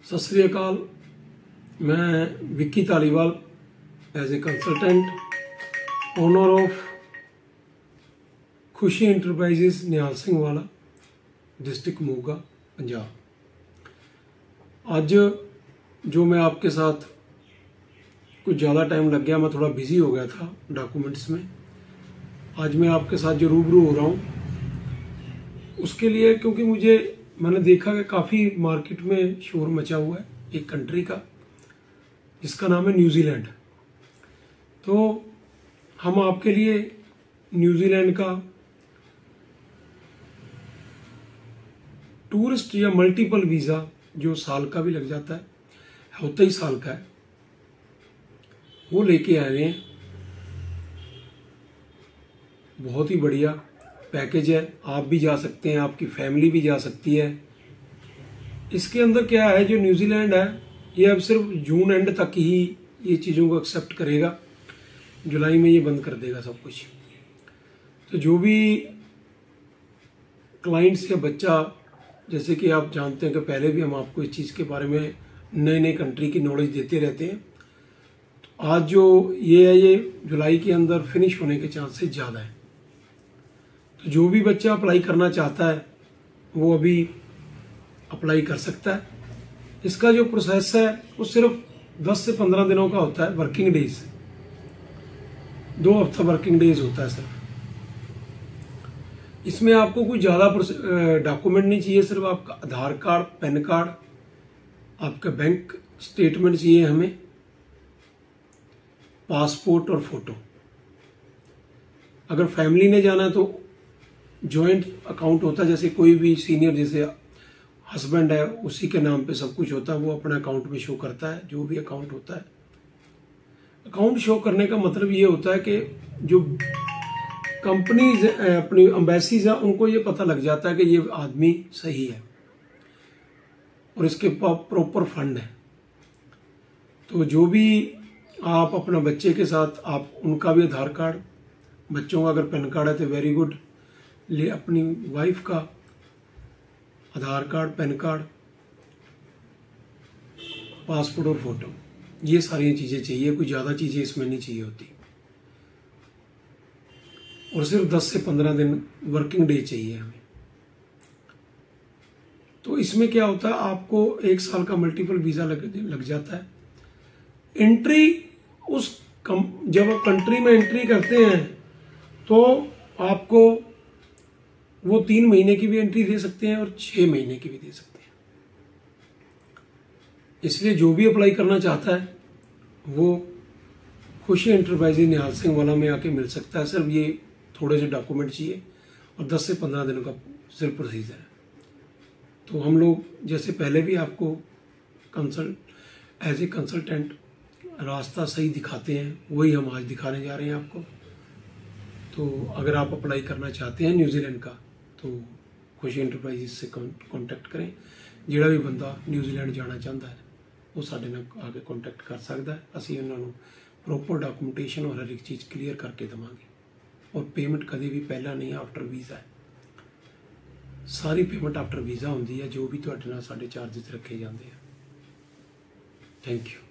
सत श्री अकाल। मैं Vicky Dhaliwal as a consultant owner of Khushi Enterprises Nihal Singh Wala district Moga Punjab. आज जो मैं आपके साथ कुछ ज़्यादा टाइम लग गया, मैं थोड़ा बिजी हो गया था डॉक्यूमेंट्स में। आज मैं आपके साथ जो रूबरू हो रहा हूँ उसके लिए, क्योंकि मैंने देखा कि काफ़ी मार्केट में शोर मचा हुआ है एक कंट्री का जिसका नाम है न्यूजीलैंड। तो हम आपके लिए न्यूजीलैंड का टूरिस्ट या मल्टीपल वीज़ा जो साल का भी लग जाता है, होता ही साल का है, वो लेके आए हैं। बहुत ही बढ़िया पैकेज है, आप भी जा सकते हैं, आपकी फैमिली भी जा सकती है। इसके अंदर क्या है, जो न्यूजीलैंड है ये अब सिर्फ जून एंड तक ही ये चीज़ों को एक्सेप्ट करेगा, जुलाई में ये बंद कर देगा सब कुछ। तो जो भी क्लाइंट्स या बच्चा, जैसे कि आप जानते हैं कि पहले भी हम आपको इस चीज़ के बारे में नए नए कंट्री की नॉलेज देते रहते हैं। तो आज जो ये है, ये जुलाई के अंदर फिनिश होने के चांसेस ज़्यादा है। तो जो भी बच्चा अप्लाई करना चाहता है वो अभी अप्लाई कर सकता है। इसका जो प्रोसेस है वो सिर्फ 10 से 15 दिनों का होता है, वर्किंग डेज, 2 हफ्ता वर्किंग डेज होता है सर। इसमें आपको कोई ज़्यादा डॉक्यूमेंट नहीं चाहिए, सिर्फ आपका आधार कार्ड, पैन कार्ड, आपका बैंक स्टेटमेंट चाहिए हमें, पासपोर्ट और फोटो। अगर फैमिली ने जाना है तो जॉइंट अकाउंट होता है, जैसे कोई भी सीनियर, जैसे हस्बैंड है उसी के नाम पे सब कुछ होता है, वो अपने अकाउंट में शो करता है जो भी अकाउंट होता है। अकाउंट शो करने का मतलब ये होता है कि जो कंपनीज अपनी एम्बेसीज है उनको ये पता लग जाता है कि ये आदमी सही है और इसके प्रॉपर फंड है। तो जो भी आप अपना बच्चे के साथ, आप उनका भी आधार कार्ड, बच्चों का अगर पैन कार्ड है तो वेरी गुड, ले अपनी वाइफ का Aadhaar card, PAN card, passport और फोटो, ये सारी चीज़ें चाहिए। कोई ज़्यादा चीज़ें इसमें नहीं चाहिए होती। और सिर्फ 10 से 15 दिन वर्किंग डे चाहिए हमें। तो इसमें क्या होता है, आपको 1 साल का मल्टीपल वीज़ा लग जाता है। एंट्री जब आप कंट्री में एंट्री करते हैं तो आपको वो 3 महीने की भी एंट्री दे सकते हैं और 6 महीने की भी दे सकते हैं। इसलिए जो भी अप्लाई करना चाहता है वो खुशी इंटरप्राइजेज निहाल सिंह वाला में आके मिल सकता है। सिर्फ ये थोड़े से डॉक्यूमेंट चाहिए और 10 से 15 दिनों का सिर्फ प्रोसीजर है। तो हम लोग जैसे पहले भी आपको एज ए कंसल्टेंट रास्ता सही दिखाते हैं, वही हम आज दिखाने जा रहे हैं आपको। तो अगर आप अप्लाई करना चाहते हैं न्यूजीलैंड का तो खुशी इंटरप्राइजेस से कॉन्टैक्ट करें। ਜਿਹੜਾ भी बंदा न्यूजीलैंड जाना चाहता है वो साढ़े नाल आके कॉन्टैक्ट कर सकता है। असी उन्होंने प्रॉपर डॉक्यूमेंटेशन और हर एक चीज़ क्लीयर करके देवांगे। और पेमेंट कभी भी पहला नहीं, आफ्टर वीज़ा है। सारी पेमेंट आफ्टर वीज़ा होंगी है, जो भी तुहाडे नाल साडे चार्जिस रखे जाते हैं। Thank you.